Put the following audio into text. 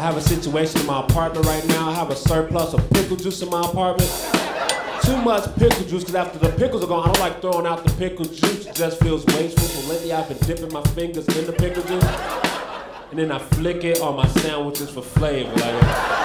have a situation in my apartment right now. I have a surplus of pickle juice in my apartment. Too much pickle juice, because after the pickles are gone, I don't like throwing out the pickle juice. It just feels wasteful. So lately I've been dipping my fingers in the pickle juice. And then I flick it on my sandwiches for flavor. Like,